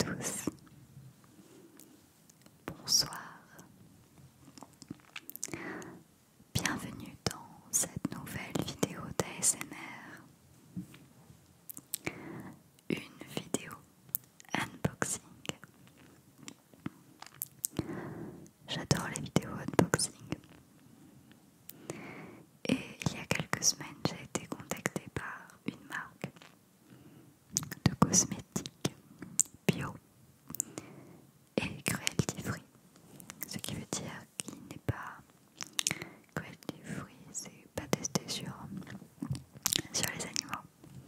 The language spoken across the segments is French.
tous, bonsoir, bienvenue dans cette nouvelle vidéo d'ASMR, une vidéo unboxing. J'adore les vidéos unboxing et il y a quelques semaines j'ai été contactée par une marque de cosmétiques bio et cruelty free, ce qui veut dire qu'il n'est pas cruelty free, c'est pas testé sur les animaux.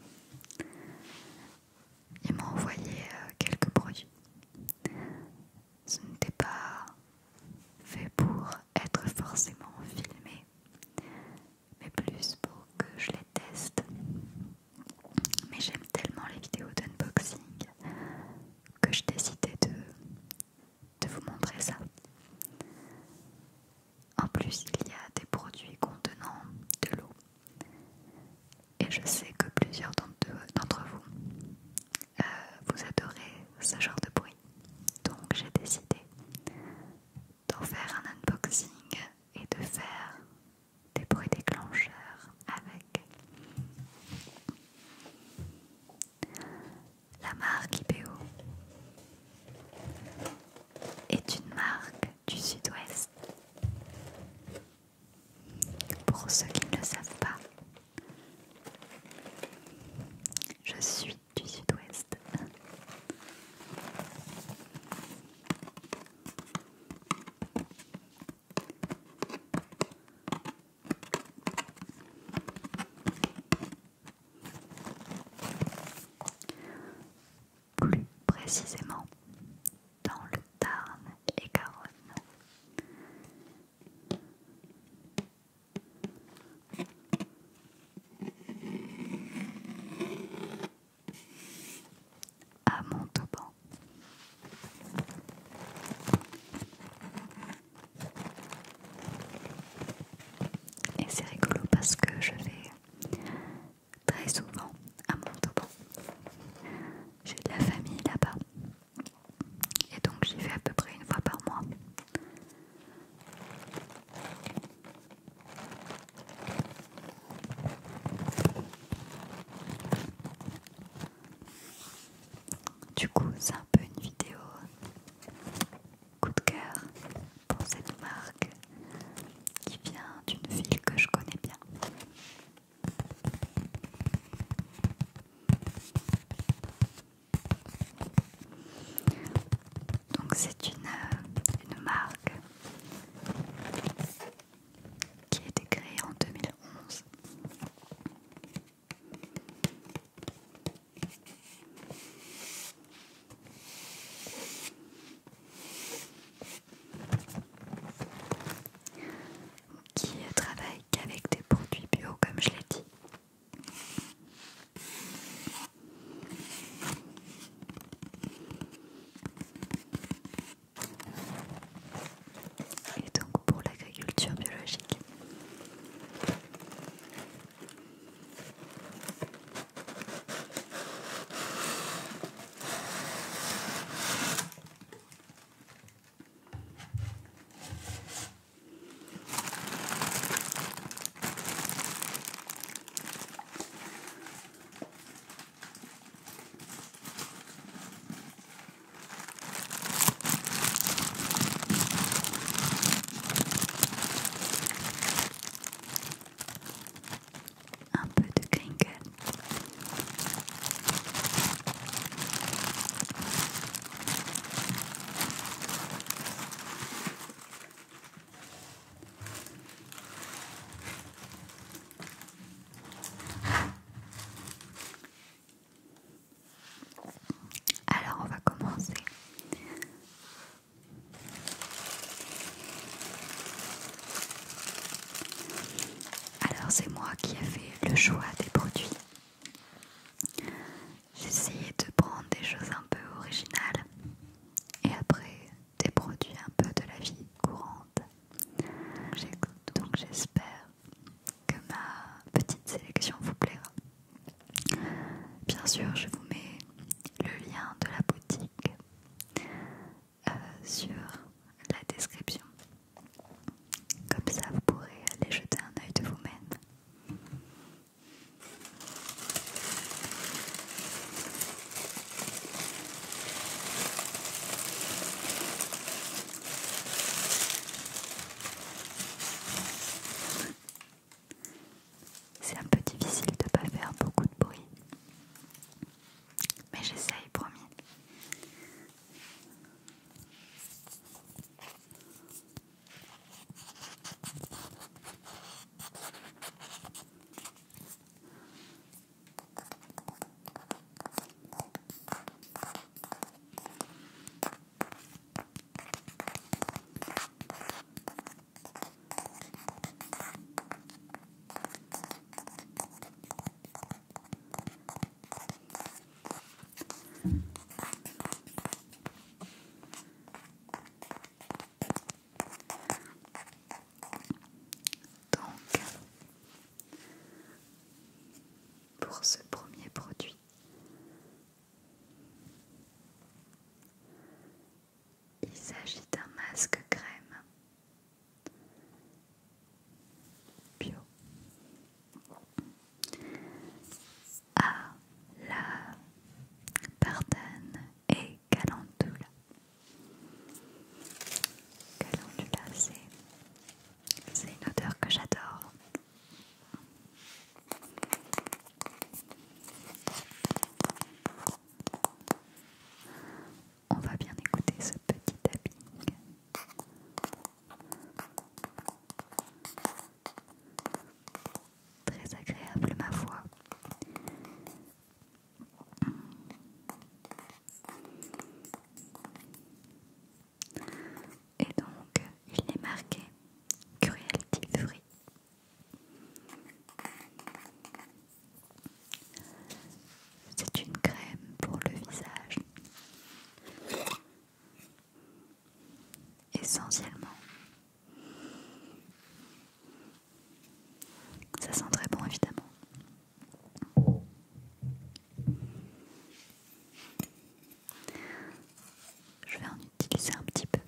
Ils m'ont envoyé quelques produits. Ce n'était pas fait pour être forcément filmé, mais plus pour que je les teste. Mais j'aime tellement les vidéos d'unboxing que je décidais de vous montrer ça. En plus, il y a des produits contenant de l'eau. Et je sais que plusieurs d'entre vous, vous adorez ce genre de bruit. Donc j'ai décidé d'en faire un unboxing et de faire des bruits déclencheurs avec. La marque IBEO est une marque du Sud-Ouest. Pour ceux qui ne le savent pas, je suis du Sud-Ouest. Plus précisément dans le Tarn et Garonne. À Montauban. Et c'est rigolo parce que je vais très souvent à Montauban. J'ai de la famille là-bas. Et donc j'y vais à peu près une fois par mois. Du coup, c'est un peu une vidéo coup de cœur pour cette marque qui vient d'une ville que je connais bien. Donc c'est une marque qui a été créée en 2011. Qui travaille qu'avec des produits bio comme je l'ai dit. Et donc pour l'agriculture biologique. Un peu de crinkle. Alors on va commencer. Alors c'est moi qui ai fait le choix des produits. J'ai essayé de prendre des choses un peu originales et après des produits un peu de la vie courante. Donc j'espère que ma petite sélection vous plaira. Bien sûr, je vous mets le lien de la boutique Il s'agit d'un masque crème bio à la bardane et calendula. Calendula, c'est une odeur que j'adore. On va bien écouter ce petit tapping. Très agréable, ma foi. Et donc, il est marqué Cruelty Free. C'est une crème pour le visage. Essentiellement. Ça sent très bon, évidemment. Je vais en utiliser un petit peu.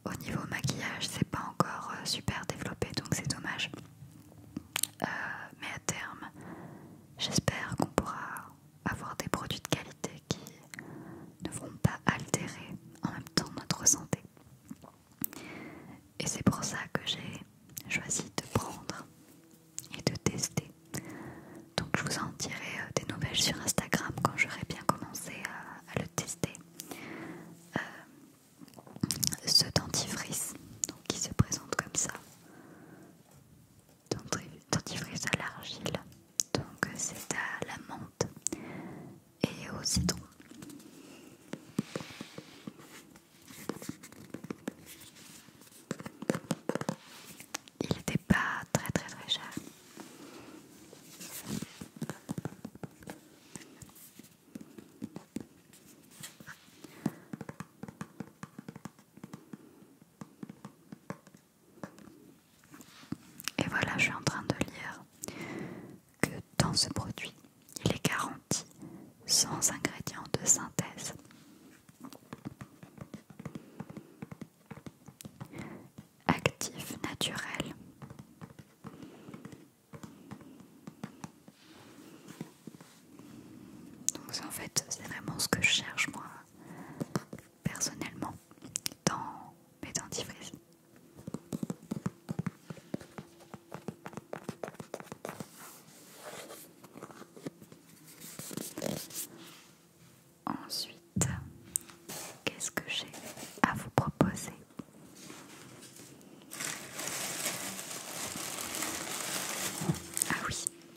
au niveau maquillage, c'est pas encore super développé, donc c'est dommage. Mais à terme, j'espère qu'on pourra avoir des produits de qualité qui ne vont pas altérer en même temps notre santé. Et c'est pour ça que j'ai choisi de prendre et de tester. Donc je vous en dirai des nouvelles sur Instagram quand j'aurai bien commencé à le tester. Ce dentifrice donc, qui se présente comme ça. Dentifrice à l'argile. Donc c'est à la menthe et au citron. Il n'était pas très cher. Et voilà, je suis en train de lire que dans ce produit, il est garanti sans ingrédients de synthèse. Actif naturel. Donc en fait, c'est vraiment ce que je cherche moi, personnellement, dans mes dentifrices. Ensuite, qu'est-ce que j'ai à vous proposer? Ah oui.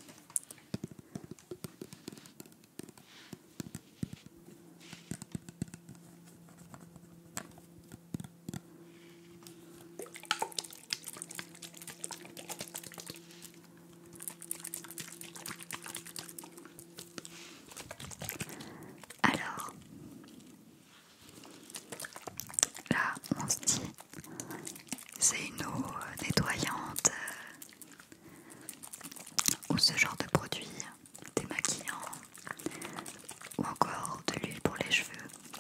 Alors, là, on se dit, c'est une eau nettoyante ou ce genre de produit démaquillant ou encore de l'huile pour les cheveux.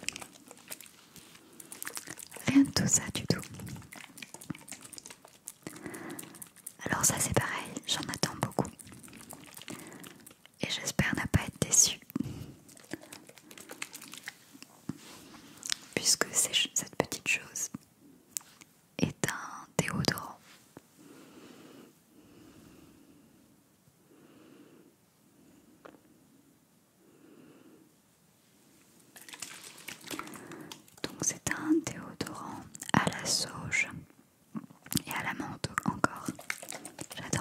Rien de tout ça du tout. Alors ça c'est pareil, j'en attends beaucoup. Et j'espère ne pas être déçue. Puisque cette petite chose est un déodorant. Donc c'est un déodorant à la sauge et à la menthe encore. J'adore.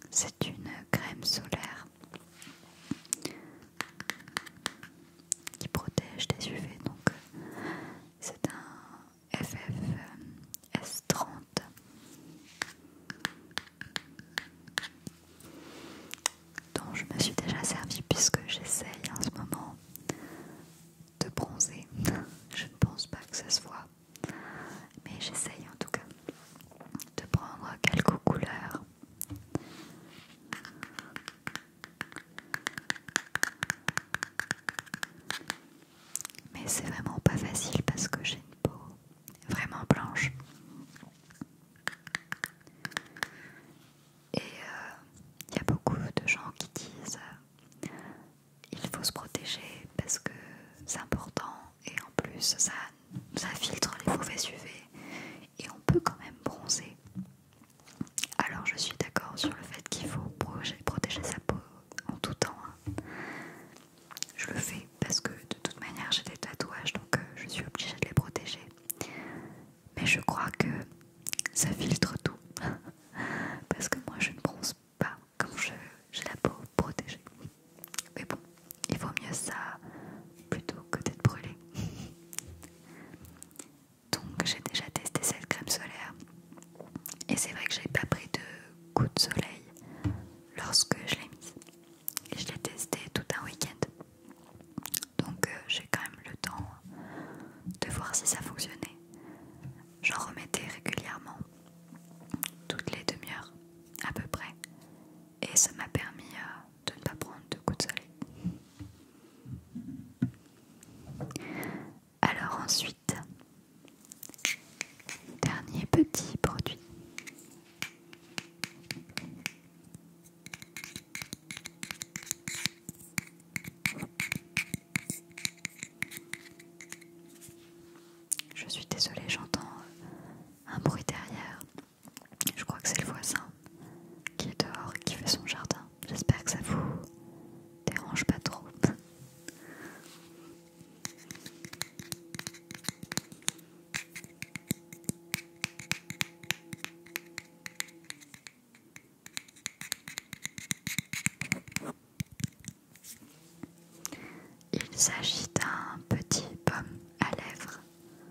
C'est une crème solaire qui protège des UV, donc c'est un FFS30 dont je me suis déjà servi puisque j'essaye en ce moment de bronzer. Je ne pense pas que ça se voit, mais j'essaye en tout cas de prendre quelques couleurs. Mais c'est vraiment pas facile parce que j'ai une peau vraiment blanche. Et il y a beaucoup de gens qui disent il faut se protéger parce que c'est important et en plus ça filtre les mauvais UV et on peut quand même bronzer. Alors je suis d'accord sur le fait qu'il faut protéger sa peau en tout temps. Je le fais parce que de toute manière j'ai des tatouages, donc je suis obligée de les protéger. Mais je crois que ça filtre tout parce que moi je ne bronze pas quand j'ai la peau protégée. Mais bon, il vaut mieux ça plutôt que d'être brûlée. Donc j'ai déjà testé cette crème solaire et c'est vrai que j'ai pas pris de coup de soleil lorsque je l'ai mise. Et je l'ai testée tout un week-end. Donc j'ai quand même le temps de voir si ça fonctionnait. J'en remettais régulièrement, toutes les demi-heures à peu près. Et ça m'a permis de ne pas prendre de coups de soleil. Alors ensuite, dernier petit produit. Je suis désolée, j'entends un bruit derrière. Je crois que c'est le voisin qui est dehors et qui fait son jardin. J'espère que ça vous dérange pas trop. Il s'agit d'un petit baume à lèvres.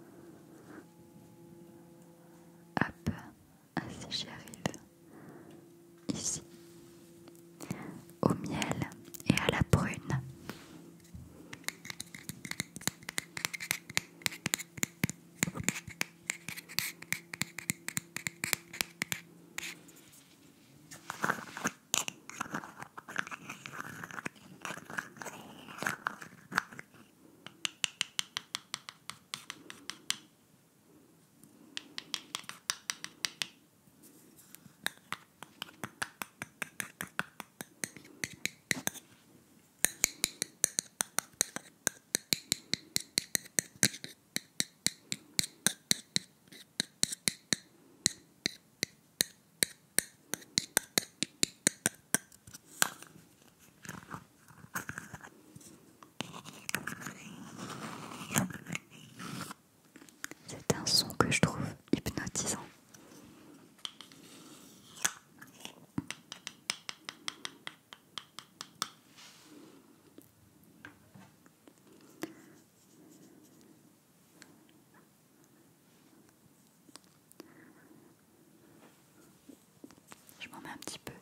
Hop, si j'y arrive. Ici. Au miel et à la prune. C'est un son que je trouve hypnotisant. Je m'en mets un petit peu.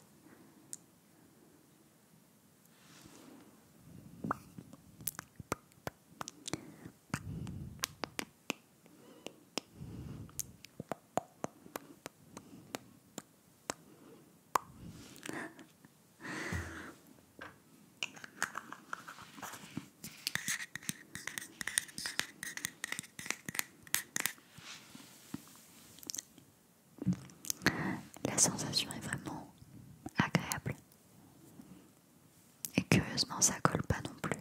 La sensation est vraiment agréable. Et curieusement, ça colle pas non plus.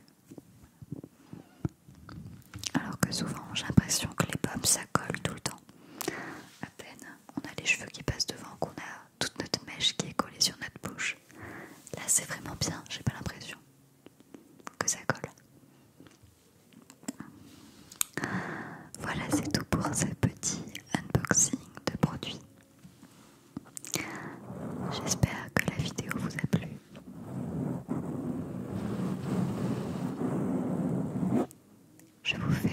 Alors que souvent, j'ai l'impression que les pommes, ça colle tout le temps. À peine on a les cheveux qui passent devant, qu'on a toute notre mèche qui est collée sur notre bouche. Là, c'est vraiment bien, j'ai pas l'impression que ça colle. Voilà, c'est tout pour ce petit unboxing de produits. je vous